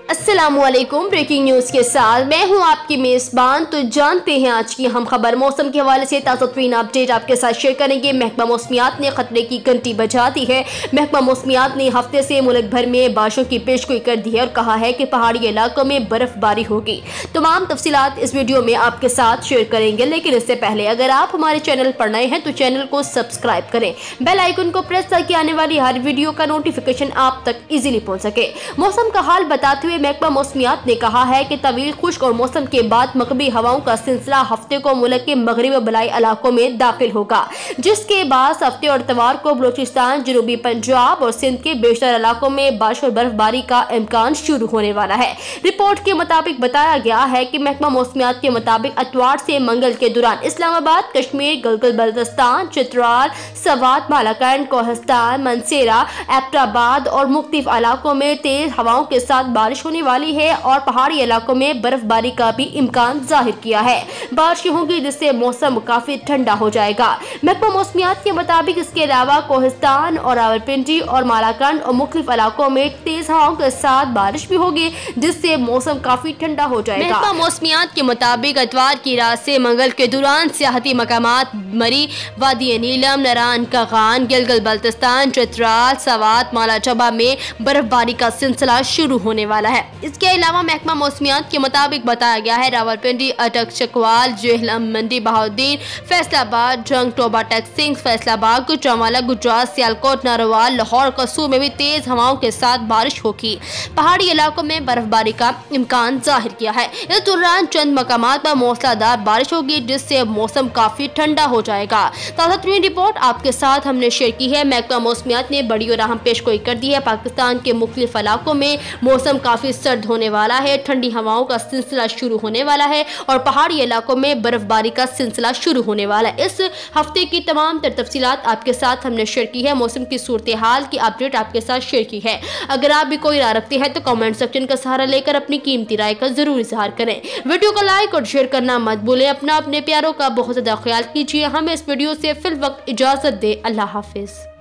अस्सलामुअलैकुम। Breaking news के साथ मैं हूं आपकी मेजबान। तो जानते हैं आज की हम खबर। मौसम के हवाले से ताज़ा तरीन अपडेट आपके साथ शेयर करेंगे। महकमा मौसमियात ने खतरे की घंटी बजा दी है। महकमा मौसमियात ने हफ्ते से मुल्क भर में बारिशों की पेशगोई कर दी है और कहा है कि पहाड़ी इलाकों में बर्फबारी होगी। तमाम तफसीलात इस वीडियो में आपके साथ शेयर करेंगे, लेकिन इससे पहले अगर आप हमारे चैनल पर नए हैं तो चैनल को सब्सक्राइब करें, बेल आइकन को प्रेस ताकि आने वाली हर वीडियो का नोटिफिकेशन आप तक इजीली पहुंच सके। मौसम का हाल बताते हुए महकमा मौसमियात ने कहा है कि तवील खुश्क और मौसम के बाद मगरबी हवाओं का सिलसिला हफ्ते को मुल्क के मगरबी बलाई इलाकों में दाखिल होगा, जिसके बाद हफ्ते और इतवार को बलूचिस्तान, जनूबी पंजाब और सिंध के बेशतर इलाकों में बारिश और बर्फबारी का इम्कान शुरू होने वाला है। रिपोर्ट के मुताबिक बताया गया है कि महकमा मौसमियात के मुताबिक इतवार से मंगल के दौरान इस्लामाबाद, कश्मीर, गिलगित बल्तिस्तान, चित्राल, सवात, बालाकैंड, कोहिस्तान, मंसेरा, एबटाबाद और मुख्तलिफ इलाकों में तेज हवाओं के साथ बारिश होने वाली है और पहाड़ी इलाकों में बर्फबारी का भी इम्कान जाहिर किया है। बारिश होगी जिससे मौसम काफी ठंडा हो जाएगा। महकमा मौसमियात के मुताबिक इसके अलावा कोहिस्तान और रावलपिंडी और मालाकंड और मुख्तलिफ इलाकों में तेज हवाओं के साथ बारिश भी होगी, जिससे मौसम काफी ठंडा हो जाएगा। महकमा मौसमियात के मुताबिक इतवार की रात से मंगल के दौरान सियाहती मकामात मरी, वादी नीलम, नरान कगान, गिलगित बल्तिस्तान, चित्राल, सवात, मालाचबा में बर्फबारी का सिलसिला शुरू होने वाला है। इसके अलावा महकमा मौसमियात के मुताबिक बताया गया है रावलपिंडी, अटक, चकवाल, जेहलम, मंडी, बहाउद्दीन, फैसलाबाद, जंग, टोबा, टेक्सिंग, फैसलाबाद, गुजरांवाला, गुजरात, सियालकोट, नारोवाल, लाहौर, कसूर में भी तेज हवाओं के साथ बारिश होगी। पहाड़ी इलाकों में बर्फबारी का इम्कान जाहिर किया है। इस दौरान चंद मकामात पर मूसलाधार बारिश होगी, जिससे मौसम काफी ठंडा हो जाएगा। ताज़ा तरीन रिपोर्ट आपके साथ हमने शेयर की है। महकमा मौसमियात ने बड़ी और अहम पेशगोई कर दी है। पाकिस्तान के मुख्तलिफ इलाकों में मौसम काफी सर्द होने वाला है, ठंडी हवाओं का सिलसिला शुरू होने वाला है और पहाड़ी इलाकों में बर्फबारी का सिलसिला शुरू होने वाला है। इस हफ्ते की तमाम तफसीलात आपके साथ हमने शेयर की है। मौसम की सूरत हाल की अपडेट आपके साथ शेयर की है। अगर आप भी कोई राय रखते हैं तो कमेंट सेक्शन का सहारा लेकर अपनी कीमती राय का जरूर इजहार करें। वीडियो को लाइक और शेयर करना मत भूलें। अपने प्यारों का बहुत ज्यादा ख्याल कीजिए। हमें इस वीडियो से फिल वक्त इजाजत दे। अल्लाह हाफिज।